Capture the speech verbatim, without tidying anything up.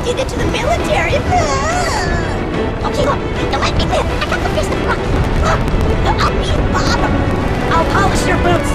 accepted into the military. Okay, look, you let me live. I got the fist of luck. Look, I'll be Bob. I'll polish your boots.